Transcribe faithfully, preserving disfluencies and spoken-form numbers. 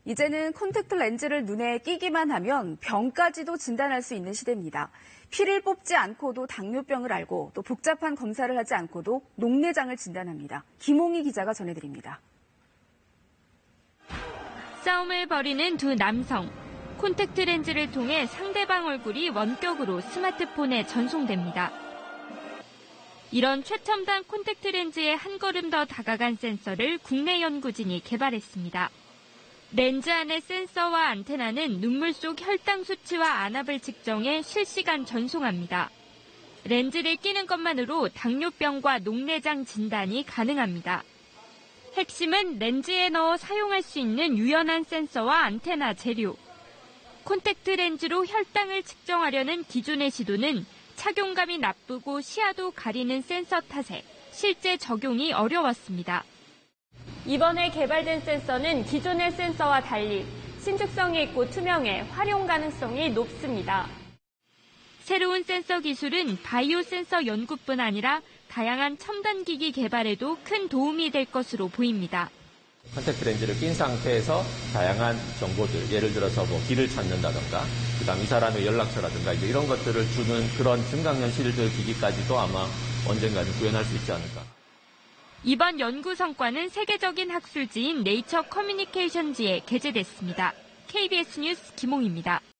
이제는 콘택트 렌즈를 눈에 끼기만 하면 병까지도 진단할 수 있는 시대입니다. 피를 뽑지 않고도 당뇨병을 알고 또 복잡한 검사를 하지 않고도 녹내장을 진단합니다. 김홍희 기자가 전해드립니다. 싸움을 벌이는 두 남성. 콘택트 렌즈를 통해 상대방 얼굴이 원격으로 스마트폰에 전송됩니다. 이런 최첨단 콘택트 렌즈에 한 걸음 더 다가간 센서를 국내 연구진이 개발했습니다. 렌즈 안의 센서와 안테나는 눈물 속 혈당 수치와 안압을 측정해 실시간 전송합니다. 렌즈를 끼는 것만으로 당뇨병과 녹내장 진단이 가능합니다. 핵심은 렌즈에 넣어 사용할 수 있는 유연한 센서와 안테나 재료. 콘택트 렌즈로 혈당을 측정하려는 기존의 시도는 착용감이 나쁘고 시야도 가리는 센서 탓에 실제 적용이 어려웠습니다. 이번에 개발된 센서는 기존의 센서와 달리 신축성이 있고 투명해 활용 가능성이 높습니다. 새로운 센서 기술은 바이오 센서 연구뿐 아니라 다양한 첨단 기기 개발에도 큰 도움이 될 것으로 보입니다. 콘택트 렌즈를 낀 상태에서 다양한 정보들, 예를 들어서 뭐 길을 찾는다든가, 그다음 이 사람의 연락처라든가 이런 것들을 주는 그런 증강현실 기기까지도 아마 언젠가는 구현할 수 있지 않을까. 이번 연구 성과는 세계적인 학술지인 네이처 커뮤니케이션지에 게재됐습니다. 케이비에스 뉴스 김홍희입니다.